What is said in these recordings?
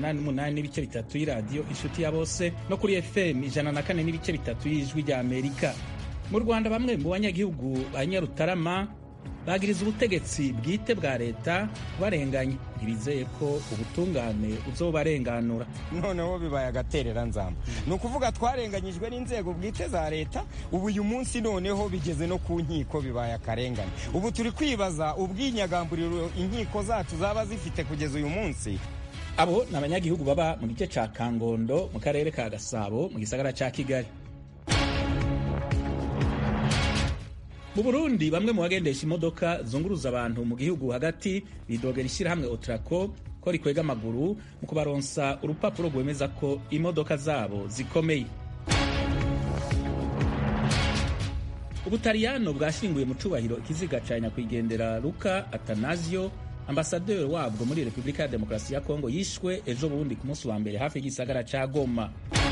88 n'ibice bitatu y'iradiyo inshuti ya bose no kuri FM 104 n'ibice bitatu y'ijwi rya Amerika. Mu Rwanda bamwe mu banyagihugu ba Nyarutarama bagiriza ubutegetsi bwite bwa leta barenganye, ntibizeye ko ubutungane uzobarenganura. Noneho bibaye agaterera nzamba. Ni ukuvuga twarenganyijwe n'inzego bwite za leta, ubu uyu munsi noneho bigeze no ku nkiko bibaye akarengane. Ubu turi kwibaza ubwinyagamburiro inkiko zacu zaba zifite kugeza uyu munsi. Abo ni abanyagihugu baba mu gice ca Kangondo mu karere ka Gasabo mu gisagara ca Kigali. Mu Burundi bamwe mu bagendesha imodoka zunguruza abantu mu gihugu hagati bidogera ishyirahamwe Otrako ko rikwega amaguru mu kubaronsa urupapuro rwemeza ko imodoka zabo zikomeye. Ubutaliyano bwashinguye mu cubahiro ikiziga ca nyakwigendera Luca Atanasio, ambasaderi wabwo muri Repubulika ya Demokarasi ya Kongo, yishwe ejo bundi ku munsi wa mbere hafi y'igisagara ca Goma.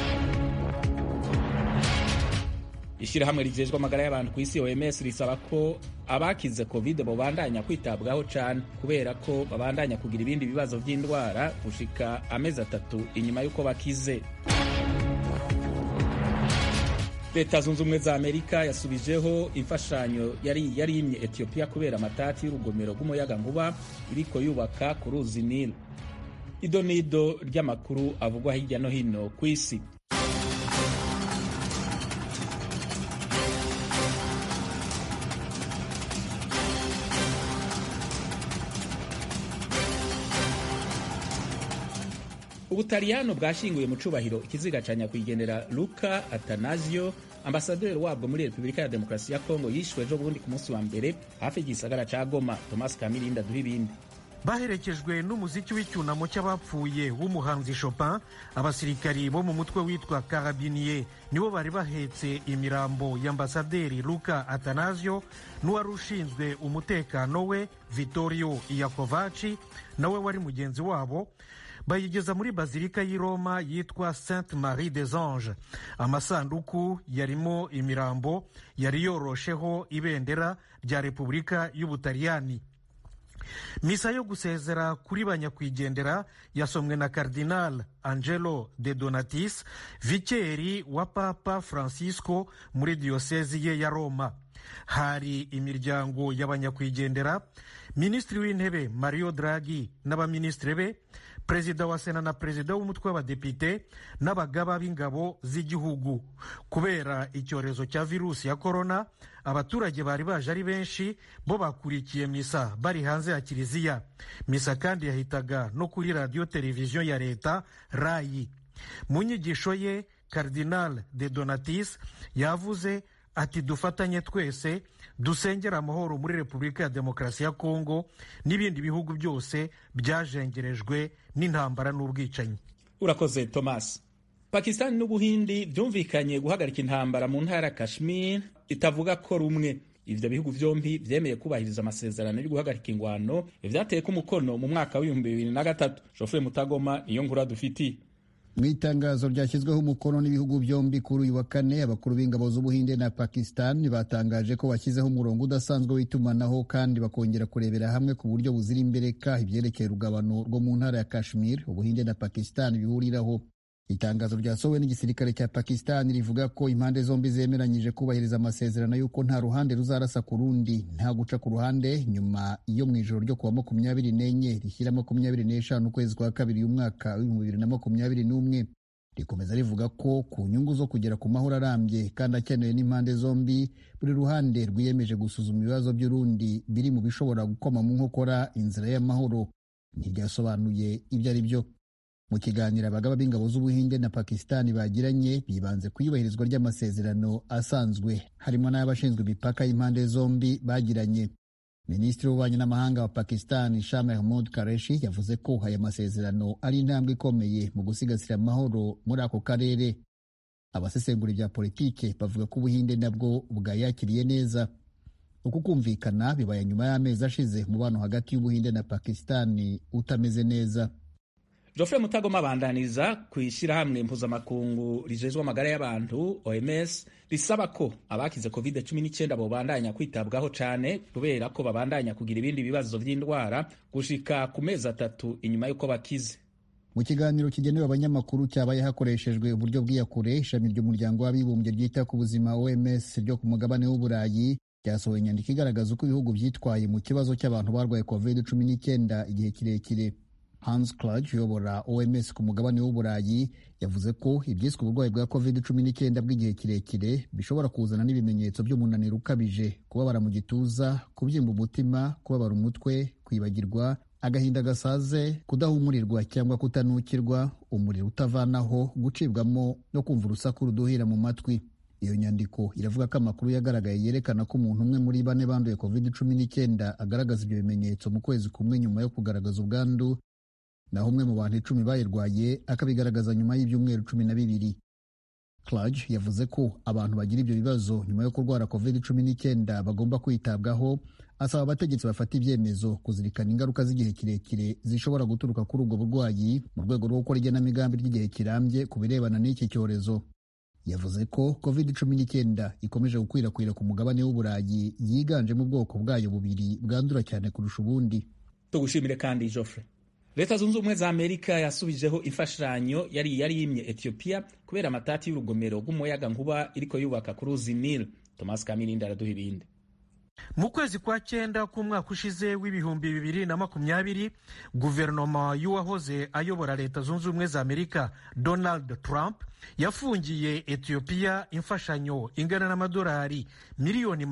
Ishirahamwe rijejwe amagara y'abantu ku isi OMS risaba ko abakize COVID bobandanya kwitabwaho cane kubera ko babandanya kugira ibindi bibazo vy'indwara gushika amezi 3 inyuma yuko bakize. Leta zunze ubumwe za Amerika yasubijeho imfashanyo yari yimye Ethiopia kubera amatati y'urugomero rw'umuyaga nkuba iriko yubaka ku ruzi Nile. Idonido ry'amakuru avugwa hirya no hino ku isi. Ubutaliyano bwashinguye mu cubahiro ikiziga ca nyakwigendera Luca Atanasio, ambasaderi wabwo muri Repubulika ya Demokarasi ya Kongo, yishwe ejo bundi ku munsi wa mbere hafi y'igisagara ca Goma. Thomas Kamirinda duha ibindi. Baherekejwe n'umuziki w'icyunamo cy'abapfuye w'umuhanzi Chopin, abasirikari bo mu mutwe witwa Carabinier nibo bari bahetse imirambo y'ambasaderi Luca Atanasio n'uwari ushinzwe umutekano we Vittorio Iacovacci nawe wari mugenzi wabo, bayigeza muri bazilika y'i Roma yitwa Sainte Marie des Anges. Amasanduku yarimo imirambo yari yorosheho ibendera rya Repubulika y'Ubutaliyani. Misa yo gusezera kuri banyakwigendera yasomwe na Cardinal Angelo de Donatis, vikeri wa Papa Francisco muri diyosezi ye ya Roma. Hari imiryango y'abanyakwigendera, Minisitiri w'Intebe Mario Draghi n'abaministre be, Perezida wa Sena na Perezida w'umutwe w'abadepite n'abagaba b'ingabo z'igihugu. Kubera icyorezo cya virusi ya korona, abaturage bari baje ari benshi, bo bakurikiye misa bari hanze ya kiliziya. Misa kandi yahitaga no kuri radio televiziyo ya leta RAI. Mu nyigisho ye, Cardinal de Donatis yavuze ati dufatanye twese dusengera amahoro muri Repubulika ya Demokarasi ya Kongo n'ibindi bihugu byose byajengerejwe n'intambara n'ubwicanyi. Urakoze Thomas. Pakistan n'Ubuhindi byumvikanye guhagarika intambara mu ntara ya Kashmir itavuga ko rumwe. Ivyo bihugu vyombi vyemeye kubahiriza amasezerano yo guhagarika ingwano vyateye ku mukono mu mwaka wa 2003. Geoffrey Mutagoma niyo nkuru dufitiye. Mu itangazo ryashyizweho umukono n'ibihugu byombi kuri uyu wa kane, abakuru b'ingabo z'Ubuhinde na Pakistan batangaje ko bashyizeho umurongo udasanzwe w'itumanaho kandi bakongera kurebera hamwe ku buryo buzira imbereka ibyerekeye urugabano rwo mu ntara ya Kashmir Ubuhinde na Pakistan bihuriraho. Itangazo ryasohowe n'igisirikare cya Pakistan rivuga ko impande zombi zemeranyije kubahiriza amasezerano y'uko nta ruhande ruzarasa ku rundi, nta guca ku ruhande, nyuma iyo mu ijoro ryo kuwa 24 rishyira 25 ukwezi kwa kabiri y'umwaka wa 2021. Rikomeza rivuga ko ku nyungu zo kugera ku mahoro arambye kandi akenewe n'impande zombi, buri ruhande rwiyemeje gusuzuma ibibazo by'urundi biri mu bishobora gukoma mu nkokora inzira y'amahoro. Ntiryasobanuye ibyo ari byo. Mu kiganiro abagaba b'ingabo z'Ubuhinde na Pakistan bagiranye, bibanze ku iyubahirizwa ry'amasezerano asanzwe harimo n'abashinzwe imipaka y'impande zombi bagiranye. Minisitiri w'ububanyi n'amahanga wa Pakistan Shah Mahmood Qureshi yavuze ko aya masezerano ari intambwe ikomeye mu gusigasira amahoro muri ako karere. Abasesengura ibya politike bavuga ko Ubuhinde nabwo bwayakiriye neza. Uku kumvikana bibaye nyuma y'amezi ashize umubano hagati y'Ubuhinde na Pakistan utameze neza. Geoffrey Mutagoma abandaniza kw'ishirahamwe mpuzamakungu rijejwe amagara y'abantu OMS risaba ko abakize COVID-19 bobandanya kwitabwaho cane kubera ko babandanya kugira ibindi bibazo vy'indwara gushika ku mezi 3 inyuma yuko bakize. Mu kiganiro kigenewe abanyamakuru cyabaye hakoreshejwe uburyo bw'iyakure, ishami ry'umuryango w'abibumbye ryita ku buzima OMS ryo ku mugabane w'Uburayi ryasohoye inyandiko igaragaza uko ibihugu byitwaye mu kibazo cy'abantu barwaye COVID-19 igihe kirekire. Hans Kluge uyobora OMS ku mugabane w'Uburayi yavuze ko ibyiswe uburwayi bwa COVID-19 bw'igihe kirekire bishobora kuzana n'ibimenyetso by'umunaniro ukabije, kubabara mu gituza, kubyimba umutima, kubabara umutwe, kwibagirwa, agahinda gasaze, kudahumurirwa cyangwa kutanukirwa, umuriro utavanaho, gucibwamo no kumva urusaku ruduhira mu matwi. Iyo nyandiko iravuga ko amakuru yagaragaye yerekana ko umuntu umwe muri 4 banduye COVID-19 agaragaza ibyo bimenyetso mu kwezi kumwe nyuma yo kugaragaza ubwandu, naho umwe mu bantu 10 bayirwaye akabigaragaza nyuma y'ibyumweru 12. Kluge yavuze ko abantu bagira ibyo bibazo nyuma yo kurwara COVID-19 bagomba kwitabwaho, asaba abategetsi bafata ibyemezo kuzirikana ingaruka z'igihe kirekire zishobora guturuka kuri ubwo burwayi mu rwego rwo gukora igenamigambi ry'igihe kirambye ku birebana n'iki cyorezo. Yavuze ko COVID-19 ikomeje gukwirakwira ku mugabane w'Uburayi, yiganjemo ubwoko bwayo bubiri bwandura cyane kurusha ubundi. Tugushimire kandi Geoffrey. Leta zunze ubumwe za Amerika yasubijeho imfashanyo yari yimye Ethiopia kubera amatati y'urugomero rw'umuyaga nkuba iriko yubaka ku ruzi Nile. Thomas Kamirinda araduha ibindi. Mu kwezi kwa 9 k'umwaka ushize w'ibihumbi 2020, guverinoma y'uwahoze ayobora Leta zunze ubumwe za Amerika Donald Trump yafungiye Ethiopia imfashanyo ingana n'amadolari miliyoni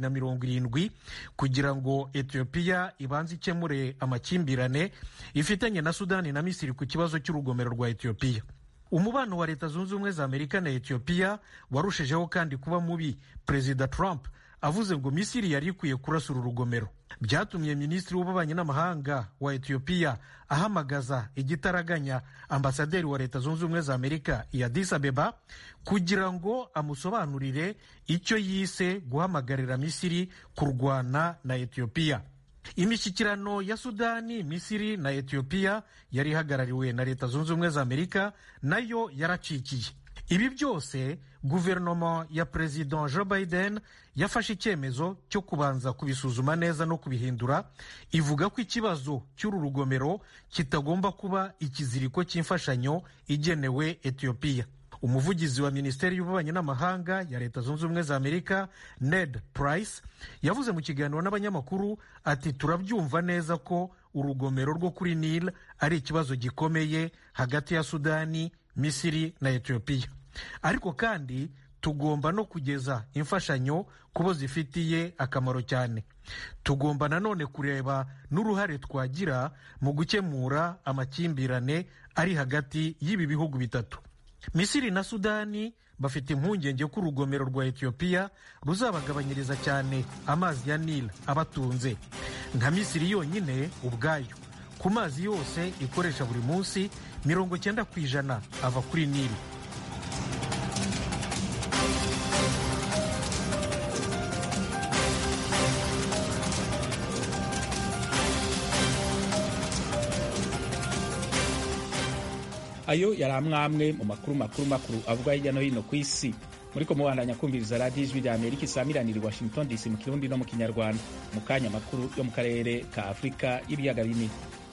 270 kugira ngo Ethiopia ibanze ikemure amakimbirane ifitanye na Sudani na Misiri ku kibazo cy'urugomero rwa Ethiopia. Umubano wa Leta zunze ubumwe za Amerika na Ethiopia warushijeho kandi kuba mubi. Perezida Trump avuze ngo Misiri yari ikwiye kurasura urugomero. Byatumye minisitiri w'ububanyi n'amahanga wa Ethiopia ahamagaza igitaraganya ambasaderi wa Leta zunze ubumwe za Amerika i Addis Abeba kugira ngo amusobanurire icyo yise guhamagarira Misiri kurwana na Ethiopia. Imishyikirano ya Sudani, Misiri na Ethiopia yari ihagarariwe na Leta zunze ubumwe za Amerika nayo yaracikiye. Ibi byose guverinoma ya President Joe Biden yafashe icyemezo cyo kubanza kubisuzuma neza no kubihindura, ivuga ko ikibazo cy'uru rugomero kitagomba kuba ikiziriko cy'imfashanyo igenewe Ethiopia. Umuvugizi wa Minisiteri y'Ububanyi n'Amahanga ya Leta zunze ubumwe za Amerika Ned Price yavuze mu kiganiro n'abanyamakuru ati turabyumva neza ko urugomero rwo kuri Nile ari ikibazo gikomeye hagati ya Sudani, Misiri na Ethiopia, ariko kandi tugomba no kugeza imfashanyo kubo zifitiye akamaro cyane. Tugomba nanone kureba n'uruhare twagira mu gukemura amakimbirane ari hagati y'ibi bihugu bitatu. Misiri na Sudani bafite impungenge ko urugomero rwa Ethiopia ruzabagabanyiriza cyane amazi ya Nile abatunze. Nka Misiri yonyine ubwayo ku mazi yose ikoresha buri munsi 90% ava kuri Nile. Ayo yari amwe mu makuru avuga hirya no hino ku isi. Muriko mubandanya kumviriza radiyo ijwi rya Amerika isamiranira i Washington DC mu Kirundi no mu Kinyarwanda. Mu kanya makuru yo mu karere ka Afurika y'ibiyaga binini.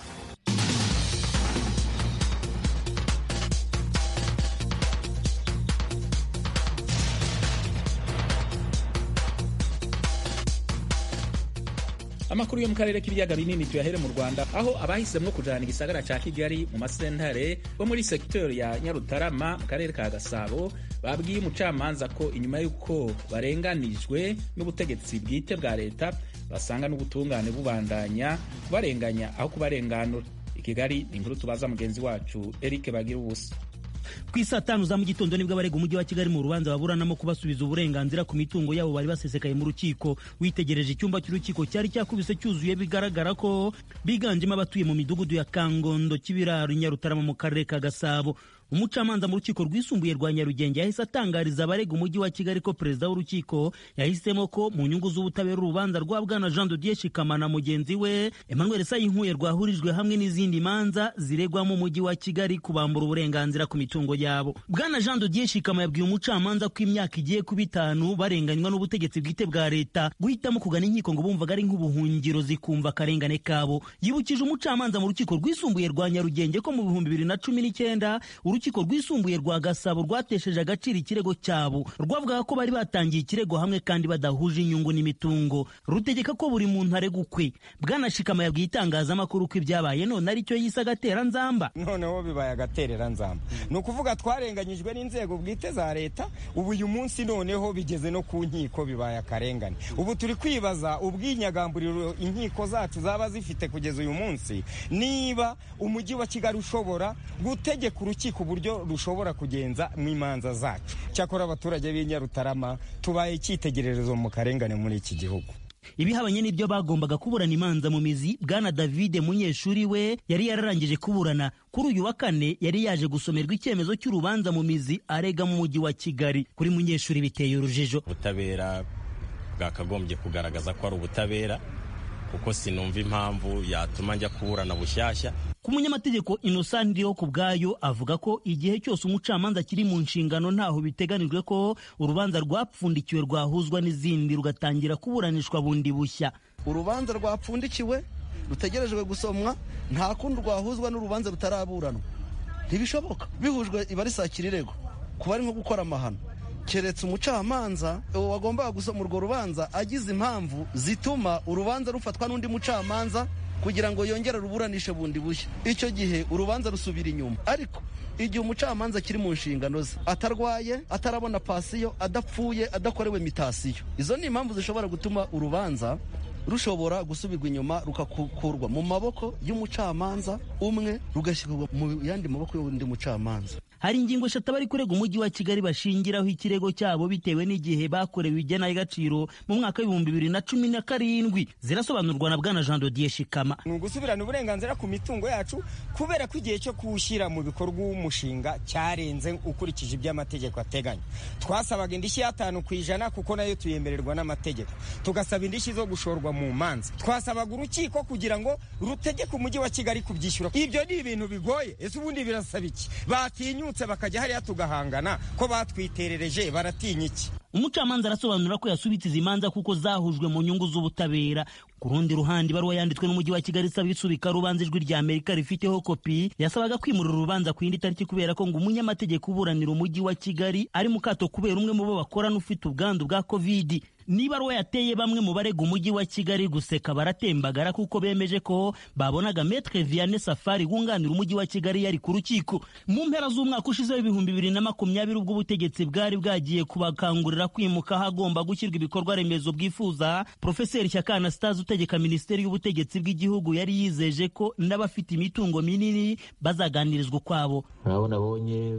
Amakuru yo mu karere k'ibiyaga binini tuyahere mu Rwanda, aho abahisemwo kujana igisagara ca Kigali mu masentare bo muri secteur ya Nyarutarama mu karere ka Gasabo babwiye umucamanza ko inyuma y'uko barenganijwe n'ubutegetsi bwite bwa leta basanga n'ubutungane bubandanya kubarenganya aho kubarenganura. I Kigali ni inkuru tubaza mugenzi wacu Eric Bagira ubusa. Ku isa 5 za mu gitondo nibwo abarega umujyi wa Kigali mu rubanza baburanamo kubasubiza uburenganzira ku mitungo yabo bari basesekaye mu rukiko. Witegereje icyumba cy'urukiko cyari cyakubise cyuzuye, bigaragara ko biganjemo abatuye mu midugudu ya Kangondo, Kibiraro, Nyarutarama mu karere ka Gasabo. umucamanza mu rukiko rwisumbuye rwa Nyarugenge yahise atangariza abarega umujyi wa Kigali ko perezida w'urukiko yahisemo ko mu nyungu z'ubutabera urubanza rwa bwana Jean de Dieu Shikama na mugenzi we Emmanuel Sayinkuye rwahurijwe hamwe n'izindi manza ziregwa mu mujyi wa Kigali kubambura uburenganzira ku mitungo yabo. Bwana Jean de Dieu Shikama yabwiye umucamanza ko imyaka igiye kuba 5 barenganywa n'ubutegetsi bwite bwa leta guhitamo kugana inkiko ngo bumvaga ari nk'ubuhungiro zikumva akarengane kabo. Yibukije umucamanza mu rukiko rwisumbuye rwa Nyarugenge ko mu 2019 urukiko rwisumbuye rwa Gasabo rwatesheje agaciro ikirego cyabo rwavugaga ko bari batangiye ikirego hamwe kandi badahuje inyungu n'imitungo, rutegeka ko buri muntu aregukwe. Bwana Shikama yabwiye itangazamakuru ko ibyabaye none ari cyo yise agatera nzamba. Noneho bibaye agaterera nzamba, ni ukuvuga twarenganyijwe n'inzego bwite za leta, ubu uyu munsi noneho bigeze no ku nkiko bibaye akarengane. Ubu turi kwibaza ubwinyagamburiro inkiko zacu zaba zifite kugeza uyu munsi, niba umujyi wa Kigali ushobora gutegeka urukiko uburyo rushobora kugenza mu imanza zacu. Cyakora abaturage b'Inyarutarama tubaye icyitegererezo mu karengane muri iki gihugu. Ibihabanye n'ibyo bagombaga kuburana imanza mu mizi, Bwana David Munyeshuri we yari yararangije kuburana. Kuri uyu wa kane yari yaje gusomerwa icyemezo cy'urubanza mu mizi arega mu mujyi wa Kigali. Kuri Munyeshuri biteye urujijo. Ubutabera bwakagombye kugaragaza ko ari ubutabera, kuko sinumva impamvu yatuma njya kuburana bushyashya. Ku munyamategeko Innocent Ndiho ku bwayo avuga ko igihe cyose umucamanza kiri mu nshingano ntaho biteganijwe ko urubanza rwapfundikiwe rwahuzwa n'izindi rugatangira kuburanishwa bundi bushya. Urubanza rwapfundikiwe rutegerejwe gusomwa nta kundi rwahuzwa n'urubanza rutaraburanwa, ntibishoboka. Bihujwe iba ari sakirirego kuba ari nko gukora amahano, keretse umucamanza wagombaga gusoma urwo rubanza agize impamvu zituma urubanza rufatwa n'undi mucamanza kugira ngo yongere ruburanishe bundi bushya. Icyo gihe urubanza rusubira inyuma. Ariko igihe umucamanza kiri mu nshingano ze, atarwaye, atarabona pasiyo, adapfuye, adakorewe mitasiyo, izo ni impamvu zishobora gutuma urubanza rushobora gusubirwa inyuma rukakurwa mu maboko y'umucamanza umwe rugashyirwa mu yandi maboko y'undi mucamanza. Hari ingingo 3 bari kurega umujyi wa Kigali bashingiraho ikirego cyabo bitewe n'igihe bakorewe igenagaciro mu mwaka wa 2017 zirasobanurwa na Bwana Jean de Dieu Shikama. Ni ugusubirana uburenganzira ku mitungo yacu kubera ko igihe cyo kuwushyira mu bikorwa umushinga cyarenze ukurikije iby'amategeko ateganya. Twasabaga indishyi ya 5% kuko nayo tuyemererwa n'amategeko, tugasaba indishyi zo gushorwa mu manza. Twasabaga urukiko kugira ngo rutegeke umujyi wa Kigali kubyishyura. Ibyo ni ibintu bigoye. Ese ubundi birasaba iki? Batinyutse bakajya hariya tugahangana ko batwiterereje, baratinya iki? Umucamanza arasobanura ko yasubitse izi manza kuko zahujwe mu nyungu z'ubutabera. Ku rundi ruhande ibaruwa yanditswe n'umujyi wa Kigali isaba isubika rubanza Ijwi rya Amerika rifiteho kopi yasabaga kwimurira urubanza ku yindi tariki kubera ko ngo umunyamategeko uburanira umujyi wa Kigali ari mu kato kubera umwe mu bo bakorana ufite ubwandu bwa COVID. Nibaruwa yateye bamwe mu barega umujyi wa Kigali guseka baratembagara kuko bemeje ko babonaga Maître Vianney Safari wunganira umujyi wa Kigali yari ku rukiko. Mu mpera z'umwaka ushize 2020 ubwo ubutegetsi bwari bwagiye kubakangurira kwimuka hagomba gushyirwa ibikorwa remezo bwifuza, Professeur Shyaka Anastase utegeka Minisiteri y'Ubutegetsi bw'Igihugu yari yizeje ko n'abafite imitungo minini bazaganirizwa kwabo. Nabonye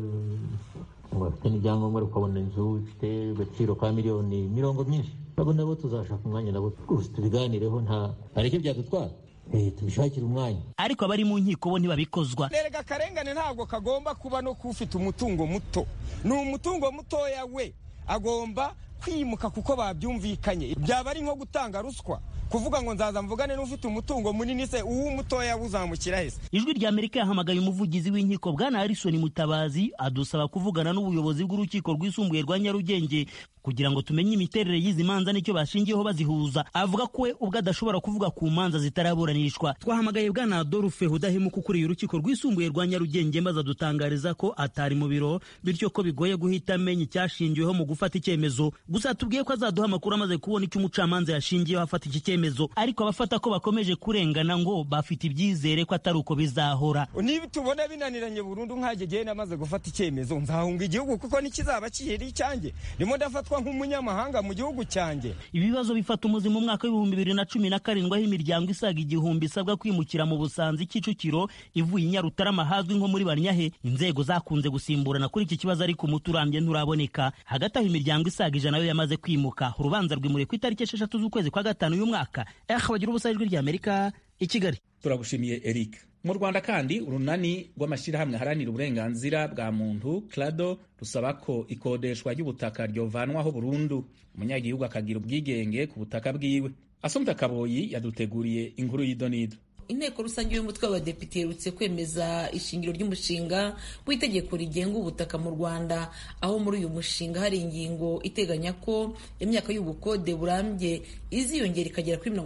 bafite n'ibyangombwa ukabona inzu ifite agaciro ka miliyoni 20 nabo tuzashaka umwanya nabo tubiganireho, nta ariko byadutwara tubishakira umwanya. Ariko abari mu nkiko bo ntibabikozwa. Erega karengane ntabwo kagomba kuba no kufite umutungo muto, ni umutungo mutoya we agomba kwimuka kuko babyumvikanye. Byaba ari nko gutanga ruswa kuvuga ngo nzaza mvugane n'ufite umutungo munini se uwo mutoya uzamukira hese. Ijwi rya Amerika yahamagaye umuvugizi w'inkiko Bwana Harrison Mutabazi adusaba kuvugana n'ubuyobozi bw'urukiko rwisumbuye rwa Nyarugenge kugira ngo tumenye imiterere y'izi manza n'icyo bashingiyeho bazihuza. Avuga ko we ubwo adashobora kuvuga ku manza zitaraburanishwa. Twahamagaye Bwana Adolphe Udahemuka ukuriye urukiko rwisumbuye rwa Nyarugenge maze adutangariza ko atari mu biro, bityo ko bigoye guhita amenya icyashingiweho mu gufata icyemezo. Gusa tubwiye ko azaduha amakuru amaze kubona icyo umucamanza yashingiyeho afata iki cyemezo. Ariko abafata ko bakomeje kurengana ngo bafite ibyizere ko atari uko bizahora. Niba tubona binaniranye burundu nkagegeye namaze gufata icyemezo nzahunga igihugu kuko nikizaba kiheri cyanjye ndimo ndafatwa nk'umunyamahanga mu gihugu cyanjye. Ibibazo bifata umuzima mu mwaka wa 2017 aho imiryango isaga 1000 isabwa kwimukira mu Busanza Kicukiro ivuye Inyarutarama hazwi nko muri Bannyahe. Inzego zakunze gusimburana kuri iki kibazo ariko umuturambye nturaboneka. Hagati aho imiryango isaga 100 nayo yamaze kwimuka. Urubanza rwimuriye ku itariki 6 z'ukwezi kwa 5 uyu mwaka. Bagira ubusa Ijwi rya Amerika i Kigali. Turagushimiye Eric. mu Rwanda kandi urunani rw'amashyirahamwe aharanira uburenganzira bwa muntu CRADO rusaba ko ikodeshwa ry'ubutaka ryovanwaho burundu umunyagihugu akagira ubwigenge ku butaka bwiwe. Assumpta Kaboyi yaduteguriye inkuru y'idonido. Inteko rusange y'umutwe w'abadepite iherutse kwemeza ishingiro ry'umushinga w'itegeko rigenga ubutaka mu Rwanda, aho muri uyu mushinga hari ingingo iteganya ko imyaka y'ubukode burambye iziyongera ikagera kuri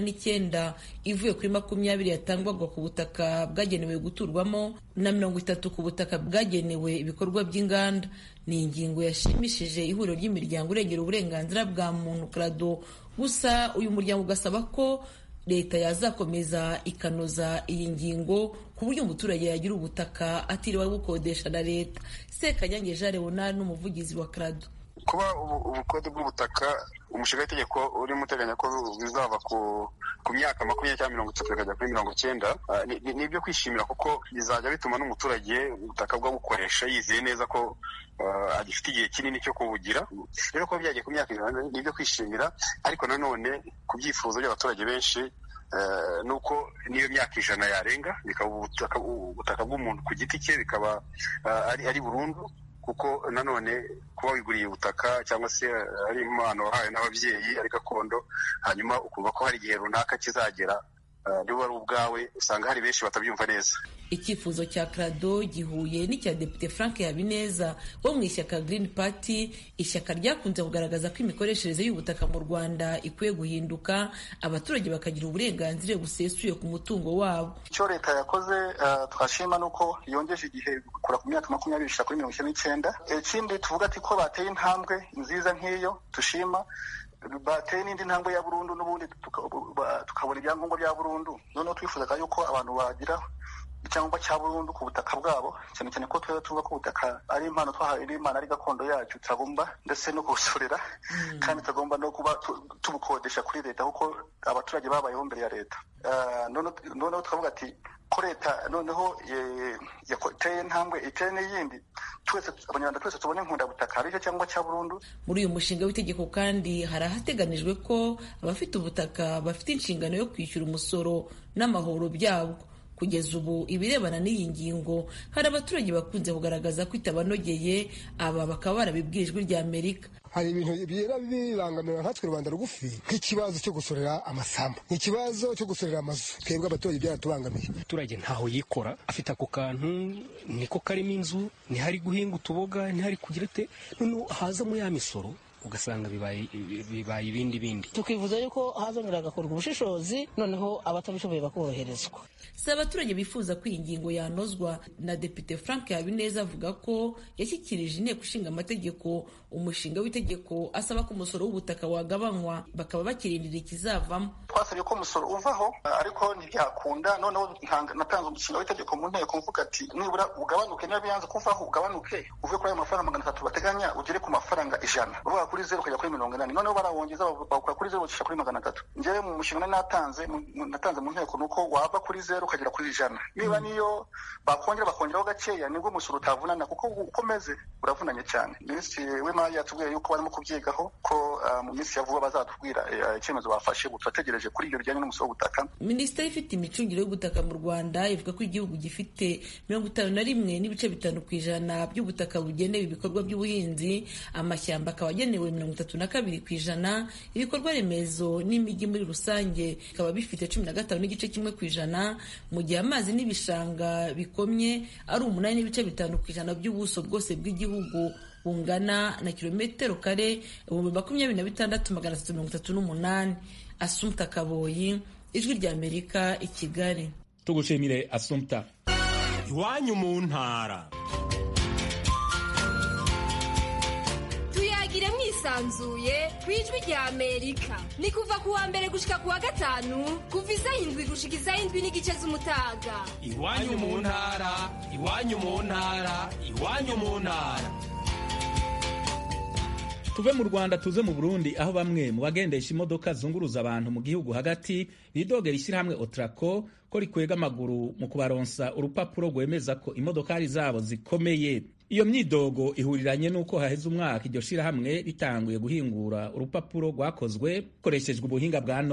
99 ivuye kuri 20 yatangwaga ku butaka bwagenewe guturwamo na 30 ku butaka bwagenewe ibikorwa by'inganda. Ni ingingo yashimishije ihuriro ry'imiryango irengera uburenganzira bwa muntu CRADO, gusa uyu muryango ugasaba ko Leta yazakomeza ikanoza iyi ngingo ku buryo umuturage yagira ubutaka atiriwe gukodesha na Leta. Sekanyange Jean Leonard n'umuvugizi wa CRADO. Kuba ubukode bw'ubutaka umushinga w'itegeko urimo uteganya ko bizava ku myaka 20 cyangwa 30 bikajya kuri 90, ni ibyo kwishimira kuko bizajya bituma n'umuturage ubutaka bwo bukoresha yizeye neza ko agifite igihe kinini cyo kubugira. Rero ko byagiye ku myaka ni ibyo kwishimira, ariko nanone ku byifuzo by'abaturage benshi nuko niyo myaka 100 yarenga bikaba ubutaka bw'umuntu ku giti cye bikaba ari burundu, kuko nanone kuba wiguriye ubutaka cyangwa se ari impano wahawe n'ababyeyi ari gakondo, hanyuma ukumva ko hari igihe runaka kizagera niba ari ubwawe, usanga hari benshi batabyumva neza. Icyifuzo cya CRADO gihuye n'icya Depite Frank Habineza wo mu ishyaka Green Party, ishyaka ryakunze kugaragaza ko imikoreshereze y'ubutaka mu Rwanda ikwiye guhinduka, abaturage bakagira uburenganzira busesuye ku mutungo wabo. Icyo Leta yakoze twashima nuko yongeje igihe gukora ku myaka 20 ishaka kuri 99. Ikindi tuvuga ati ko bateye intambwe nziza nk'iyo tushima, bateye n'indi ntambwe ya burundu n'ubundi tukabona ibyangombwa bya burundu. Noneho twifuzaga yuko abantu bagira icyangombwa cya burundu ku butaka bwabo, cyane cyane ko tuvuga ko ubutaka ari impano twahawe n'Imana, ari gakondo yacu, tutagomba ndetse no kubusorera kandi tutagomba no kuba tubukodesha kuri Leta kuko abaturage babayeho mbere ya Leta. Noneho tukavuga ati ko Leta noneho yateye intambwe iteye n'iyindi, twese abanyarwanda twese tubone nkundabutaka ari cyo cyangwa cya burundu. Muri uyu mushinga w'itegeko kandi hari ahateganijwe ko abafite ubutaka bafite inshingano yo kwishyura umusoro n'amahoro byabwo. Kugeza ubu ibirebana n'iyi ngingo hari abaturage bakunze kugaragaza ko itabanogeye, aba bakaba barabibwiye Ijwi rya Amerika. Hari ibintu bigera bibangamira nkatwe Rwanda rugufi, nk'ikibazo cyo gusorera amasambu, nk'ikibazo cyo gusorera amazu. Twebwe abaturage byaratubangamiye. Umuturage ntaho yikora, afite ako kantu niko karimo inzu, ntihari guhinga utuboga, ntihari kugira te, none hazamo ya misoro ugasanga bibaye ibindi. Tukivuza yuko hazongera agakorwa ubushishozi, noneho abatabishoboye bakoroherezwa. Si abaturage bifuza ko iyi ngingo yanozwa, na Depite Frank Habineza avuga ko yashyikirije inteko ishinga amategeko umushinga w'itegeko asaba ko umusoro w'ubutaka wagabanywa, bakaba bakirindira ikizavamo. Twasabye ko umusoro uvaho, ariko ntibyakunda. Noneho natanze umushinga w'itegeko mu nteko mvuga ati nibura ugabanuke, niba biyanze kuvaho ugabanuke, uve kuri ayo mafaranga 300 bateganya ugere ku mafaranga 100, uvuga kuri 0 ukajya kuri 80. Noneho barawongeza bakora kuri 0 ucisha kuri 300. Njyewe mu mushinga natanze mu nteko nuko wava kuri 0 ukagera kuri 100. Niba niyo bakongeraho gakeya, nibwo umusoro utavunana, kuko ukomeze uravunanye cyane. Minisitiri w'Imari yatubwiye yuko barimo kubyigaho, ko mu minsi ya vuba bazatubwira icyemezo bafashe. Turategereje kuri ibyo bijyanye n'umusoro w'ubutaka. Minisiteri ifite imicungire y'ubutaka mu Rwanda ivuga ko igihugu gifite 51.5% by'ubutaka bugenewe ibikorwa by'ubuhinzi, amashyamba akaba agenewe 32%, ibikorwa remezo n'imijyi muri rusange bikaba bifite 15.1%, mu gihe amazi n'ibishanga bikomye ari 8.5% by'ubuso bwose bw'igihugu, bungana na kilometero kare 26,338. Assumpta Kaboyi, Ijwi rya Amerika, i Kigali. Tugushimire Assumpta. Iwanyu mu ntara. Tuyagire mwisanzuye ku Ijwi rya Amerika. Ni kuva ku wa mbere gushika ku wa gatanu, kuva 7 gushika 7:30 z'umutaga. Iwanyu mu ntara, iwanyu mu ntara, iwanyu mu ntara. Tuve mu Rwanda tuze mu Burundi, aho bamwe mu bagendesha imodoka zunguruza abantu mu gihugu hagati bidogera ishyirahamwe Otrako ko rikwega amaguru mu kubaronsa urupapuro rwemeza ko imodokari zabo zikomeye. Iyo myidogo ihuriranye n'uko haheze umwaka iryo shyirahamwe ritanguye guhingura urupapuro rwakozwe koreshejwe ubuhinga bwa none.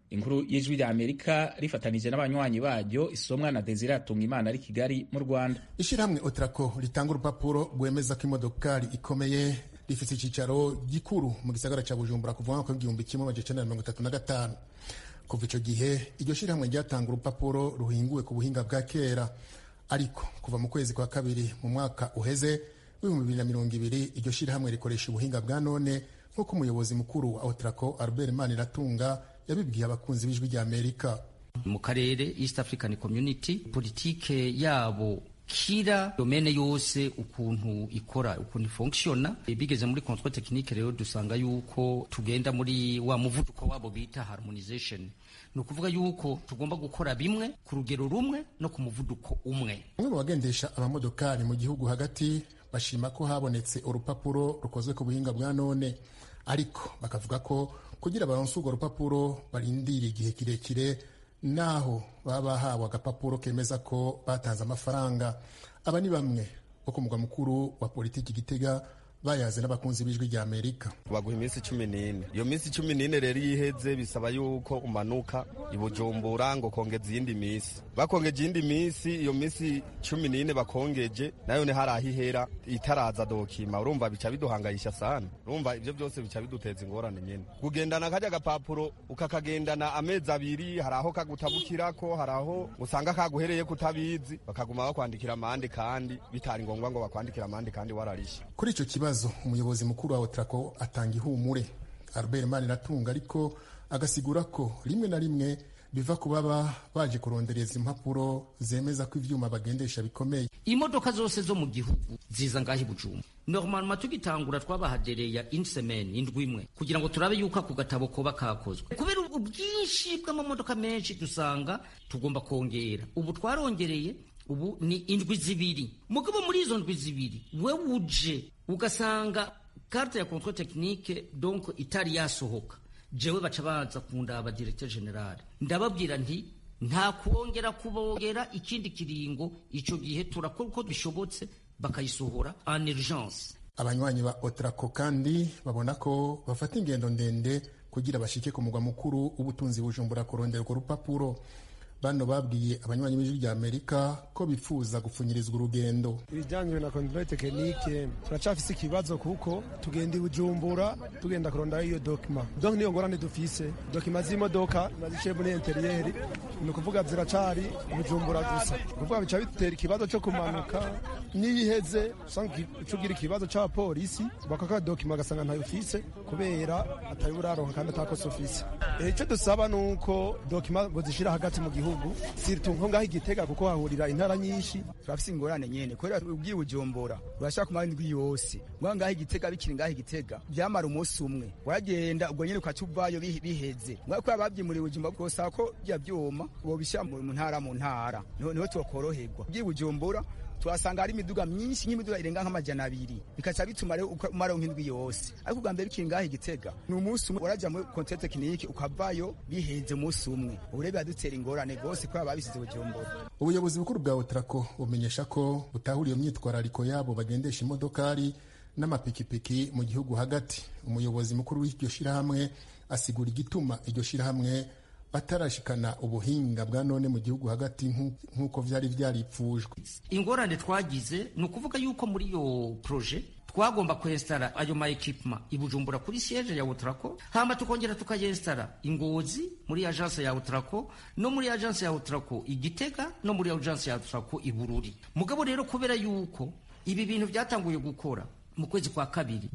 inkuru y'ijwi rya Amerika rifatanije n'abanywanyi baryo isomwa na Desire Atungimana ari Kigali mu Rwanda. Ishirahamwe Otrako ritanga urupapuro rwemeza ko imodokari ikomeye rifite icyicaro gikuru mu gisagara cya Bujumbura kuva mu mwaka w'igihumbi kimwe magana cyenda mirongo itatu na gatanu. Kuva icyo gihe iryo shirahamwe ryatanga urupapuro ruhinguwe ku buhinga bwa kera, ariko kuva mu kwezi kwa kabiri mu mwaka uheze w'ibihumbi 2020 iryo shirahamwe rikoresha ubuhinga bwa none nk'uko umuyobozi mukuru wa Otrako Albert Maniratunga yabibwiye abakunzi b'ijwi rya Amerika. Mu karere East African Community politike yabo kira domene yose ukuntu ikora ukuntu functiona bigeze muri control technique rero dusanga yuko tugenda muri wa muvuduko wabo bita harmonization, no kuvuga yuko tugomba gukora bimwe ku rugero rumwe no ku muvuduko umwe. Bamwe mu bagendesha abamodokari mu gihugu hagati bashima ko habonetse urupapuro rukozwe ku buhinga bwa none, ariko bakavuga ko kugira baronse urwo rupapuro barindira igihe kirekire naho baba bahawe agapapuro kemeza ko batanze amafaranga. Aba ni bamwe bo ku mugwa mukuru wa politiki Gitega bayaze n'abakunzi b'ijwi rya Amerika. Baguha iminsi 14. Iyo minsi 14 rero iheze bisaba yuko umanuka ibujumbura ngo kongeza iyindi minsi. Bakongeje iyindi minsi, iyo minsi 14 bakongeje nayo ne harahihera itaraza dokima. Urumva bica biduhangayisha sana. Urumva ivyo byose bica biduteza ingorane nyene. Kugendana kajya gapapuro ukakagendana amezi abiri, haraho kagutabukirako, haraho usanga kaguhereye kutabizi, bakaguma bakwandikira amande kandi bitari ngombwa ngo bakwandikira amande kandi wararisha. Kuri ico kibazo umuyobozi mukuru wa Otrako atanga ihumure Albert Maniratunga, ariko agasigura ko rimwe na rimwe biva ku baba baje kurondereza impapuro zemeza ko ivyuma bagendesha bikomeye. Imodoka zose zo mu gihugu ziza ngahi Bujumbura. Normalement tugitangura twabahadereya insemen indwi imwe kugira ngo turabe yuko ku gatabo ko bakakozwe. Kubera ubwinshi bw'amamodoka menshi dusanga tugomba kongera. Ubu twarongereye, ubu ni indwi zibiri. Mugabo muri izo ndwi zibiri we uje ugasanga carte ya contrôle technique donc itari yasohoka, jewe baca baza kundaba directeur general ndababwira nti nta kuongera kubongera ikindi kiringo, ico gihe turakora uko bishobotse bakayisohora en urgence. Abanywanyi ba Otrako kandi babona ko bafata ingendo ndende kugira bashike ku mugwa mukuru ubutunzi Bujumbura kurondera urwo rupapuro. Bano babwiye abanywanyi b'ijwi rya Amerika ko bifuza gupfunyirizwa urugendo. Ibijyanye na control technique turacafise ikibazo kuko tugenda i Bujumbura tugenda kurondera iyo document. Donc niyo ngorane dufise. Document z'imodoka nazishe muri interieur ni kuvuga ziracari Bujumbura gusa. Kuvuga bica bitera ikibazo cyo kumanuka niyiheze usanga icugira ikibazo cya polisi bakaka document gasanga ntayo ufise kubera atayuraronka kandi atakoso ufise. Icyo dusaba nuko document ngo zishira hagati mu gihugu sirtu nko ngaho Igitega kuko hahurira intara nyinshi. Turafise ingorane nyene kubera ubwiye Bujumbura urashaka kumara indwi yose ngaho Igitega bikiri ngaho Igitega byamara umunsi umwe wagenda ubwo nyene ukacuvayo biheze ngako ababyimuriye Bujumbura bwose ako bya byoma bo bisha mu ntara niho twakoroherwa. Ubwiye Bujumbura twasanga hari imiduga myinshi nk'imiduga irenga nk'amajana 2 bikaca bituma rero umara nk'indwi yose, ariko ubwa mbere bikiri ngaho Igitega ni umunsi umwe waraja muri control technique ukavayo bihenze umunsi umwe. Urebe adutera ingorane gose ko ababisize Bujumbura. Ubuyobozi bukuru bwa Otrako bumenyesha ko butahuriye myitwarariko yabo bagendesha imodokari n'amapikipiki mu gihugu hagati. Umuyobozi mukuru w'iryo shirahamwe asigura igituma iryo shirahamwe batarashikana ubuhinga bwa none mu gihugu hagati nk'uko vyari vyaripfujwe. Ingorane twagize ni ukuvuga yuko muri iyo projet twagomba kwestara ayo ma equipment ibujumbura kuri siège ya Otrako, hama tukongera tukayestara Ingozi muri agence ya Otrako no muri agence ya Otrako Igitega no muri agence ya Otrako Ibururi. Mugabo rero kubera yuko ibi bintu byatanguye gukora mu kwezi kwa kabiri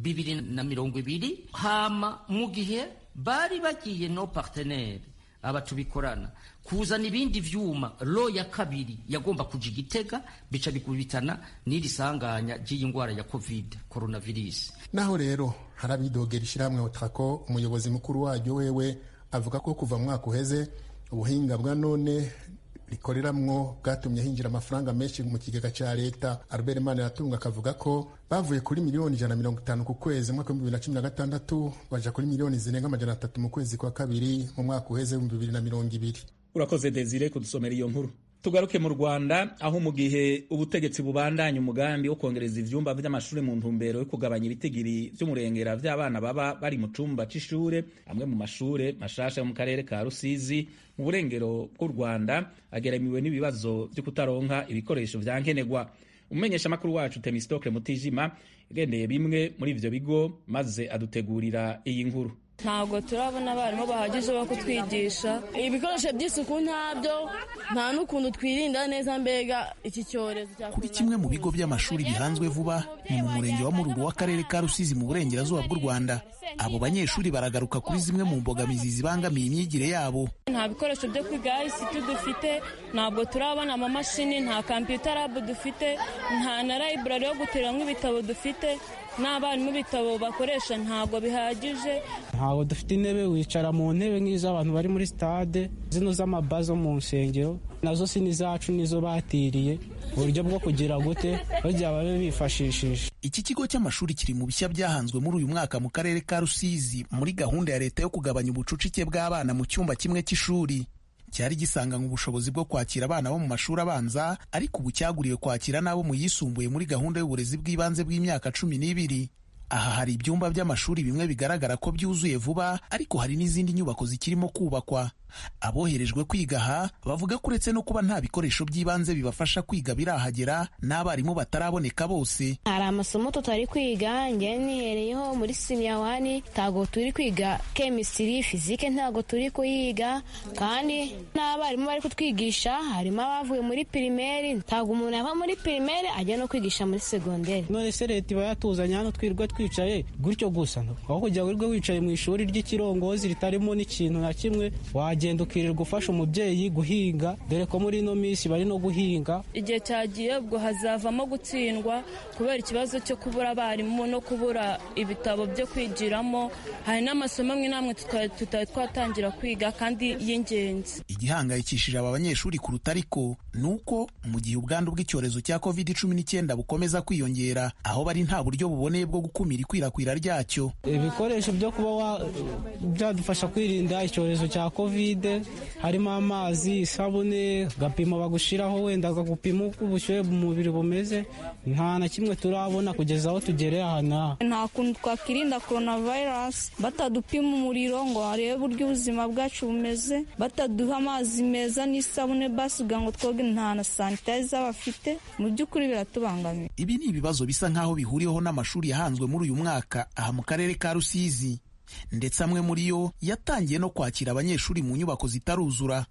2020 hama mu gihe bari bagiye no partenaire aba tubikorana kuzana ibindi vyuma lo ya kabiri yagomba kuja Igitega bica bikubitana n'iri sanganya ry'iyi ngwara ya covid coronavirus. Naho rero harabidogera ishiramwe Otrako, umuyobozi mukuru waryo wewe avuga ko kuva mwaka uheze ubuhinga bwa none rikoreramwo bwatumye hinjira amafaranga menshi mu kigega ca leta. Albert Maniratunga akavuga ko bavuye kuri miliyoni 150 ku kwezi mu mwaka wa 2016 baja kuri miliyoni zirenga 300 mu kwezi kwa kabiri mu mwaka uheze 2020. Urakoze Desire kudusomera iyo nkuru. Tugaruke mu Rwanda aho mu gihe ubutegetsi bubandanya umugambi wo kongereza ivyumba vy'amashuri mu ntumbero yo kugabanya ibitigiri vy'umurengera vy'abana baba bari mu cumba c'ishure, amwe mu mashure mashasha yo mu karere ka Rusizi mu burengero bw'u Rwanda ageramiwe n'ibibazo vyo kutaronka ibikoresho vya nkenerwa. Umumenyesha makuru wacu Temistokle Mutijima yagendeye bimwe muri ivyo bigo maze adutegurira iyi nkuru. Ntabwo turabona abarimu bahagije bo kutwigisha, ibikoresho by'isuku ntabyo, nta n'ukuntu twirinda neza mbega iki cyorezo cya kuri kimwe mu bigo by'amashuri bihanzwe vuba ni mu murenge wa Mururu w'akarere ka Rusizi mu burengerazuba bw'u Rwanda. Abo banyeshuri baragaruka kuri zimwe mu mbogamizi zibangamiye imyigire yabo. Nta bikoresho byo kwiga ICT dufite, ntabwo turabona amamashini, nta computer lab dufite, nta na library yo guteramo ibitabo dufite, n'abarimu ibitabo bakoresha ntabwo bihagije. Ntabwo dufite intebe, wicara mu ntebe nk'iz'abantu bari muri stade, zino z'amabazo mu nsengero nazo si zacu nizo batiriye uburyo bwo kugira gute bajya babe bifashishije. Iki kigo cy'amashuri kiri mu bishya byahanzwe muri uyu mwaka mu karere ka Rusizi muri gahunda ya leta yo kugabanya ubucucike bw'abana mu cyumba kimwe cy'ishuri. Cyari gisanganywe ubushobozi bwo kwakira abana bo mu mashuri abanza, ariko ubu cyaguriwe kwakira n'abo mu yisumbuye muri gahunda y'uburezi bw'ibanze bw'imyaka 12. Aha hari ibyumba by'amashuri bimwe bigaragara ko byuzuye vuba, ariko hari n'izindi nyubako zikirimo kubakwa. Aboherejwe kwiga aha bavuga ko uretse no kuba nta bikoresho by'ibanze bibafasha kwiga birahagera, n'abarimu bataraboneka bose. Hari amasomo tutari kwiga, njye nihereyeho muri senior 1 ntago turi kwiga chemistry, physique ntago turi kuyiga, kandi n'abarimu bari kutwigisha harimo abavuye muri primaire, ntago umuntu ava muri primaire ajya no kwigisha muri secondaire. None se leta iba yatuzanye hano twirwa twicaye gutyo gusa, aho kujya wirirwa wicaye mu ishuri ry'ikirongozi ritarimo n'ikintu na kimwe, wagenda ukirirwa ufasha umubyeyi guhinga, dore ko muri ino minsi bari no guhinga. Igihe cyagiye ubwo hazavamo gutsindwa kubera ikibazo cyo kubura abarimu no kubura ibitabo byo kwigiramo. Hari n'amasomo amwe namwe tutari twatangira kwiga kandi y'ingenzi. Igihangayikishije aba banyeshuri kuruta ariko nuko mu gihe ubwandu bw'icyorezo cya COVID-19 bukomeza kwiyongera, aho bari nta buryo buboneye bwo gukumira ikwirakwira ryacyo. Ibikoresho byo kuba byadufasha kwirinda icyorezo cya COVID harimo amazi, isabune, gapimo bagushiraho wenda gupima uko ubushyuhe mu mubiri bumeze, nta na kimwe turabona kugeza aho tugereye aha. Nta kuntu twakirinda coronavirus batadupima umuriro ngo barebe uburyo ubuzima bwacu bumeze, bataduha amazi meza n'isabune basiga ngo twoge, nta na sanitizer bafite. Mu by'ukuri biratubangamiye. Ibi ni ibibazo bisa nk'aho bihuriyeho n'amashuri yahanzwe muri uyu mwaka aha mu karere ka Rusizi, ndetse amwe muri yo yatangiye no kwakira abanyeshuri mu nyubako zitaruzura.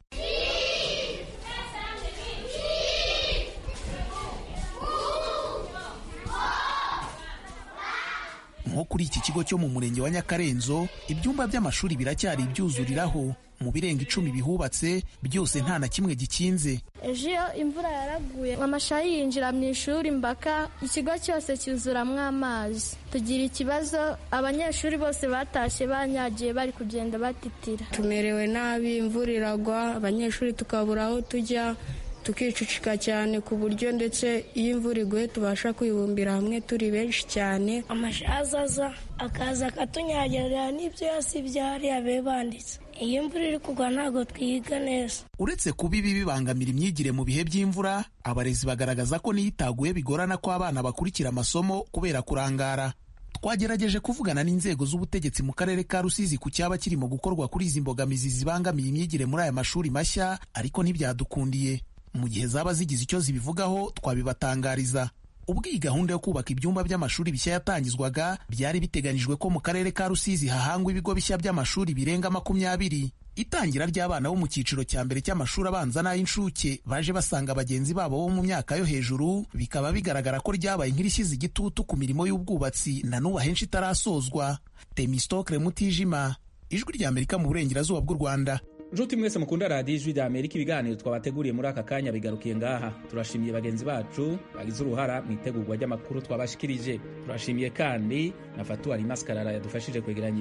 Nko kuri iki kigo cyo mu murenge wa Nyakarenzo, ibyumba by'amashuri biracyari ibyuzuriraho. Mu birenga 10 bihubatse byose nta na kimwe gikinze. Ejo imvura yaraguye, amashayi yinjira mu ishuri mbaka ikigo cyose cyuzuramwo amazi. Tugira ikibazo, abanyeshuri bose batashye banyagiye bari kugenda batitira. Tumerewe nabi, imvura iragwa, abanyeshuri tukabura aho tujya, tukicucika cyane ku buryo ndetse iyo imvura iguye tubasha kwibumbira hamwe turi benshi cyane. Amashazaza akaza akatunyagerera n'ibyo yasibye hariya be banditse. Iyo imvura iri kugwa ntabwo twiga neza. Uretse kuba ibi bibangamira imyigire mu bihe by'imvura, abarezi bagaragaza ko niyo itaguye bigorana ko abana bakurikira amasomo kubera kurangara. Twagerageje kuvugana n'inzego z'ubutegetsi mu karere ka Rusizi ku cyaba kirimo gukorwa kuri izi mbogamizi zibangamiye imyigire muri aya mashuri mashya, ariko ntibyadukundiye. Mu gihe zaba zigize icyo zibivugaho twabibatangariza. Ubwo iyi gahunda yo kubaka ibyumba by'amashuri bishya yatangizwaga, byari biteganijwe ko mu karere ka Rusizi hahangwa ibigo bishya by'amashuri birenga 20. Itangira ry'abana bo mu cyiciro cya mbere cy'amashuri abanza n'ay'incuke baje basanga bagenzi babo bo mu myaka yo hejuru, bikaba bigaragara ko ryabaye nk'irishyize igitutu ku mirimo y'ubwubatsi na n'ubu ahenshi itarasozwa. Temistokle Mutijima, Ijwi ry'Amerika mu burengerazuba bw'u Rwanda. Njuti mwese mukunda radiyo Ijwi ry'Amerika, ibiganiro twabateguriye muri aka kanya bigarukiye ngaha. Turashimiye bagenzi bacu bagize uruhara mu itegurwa ry'amakuru twabashikirije. Turashimiye kandi na Fatu Alimaskarara yadufashije kwegeranya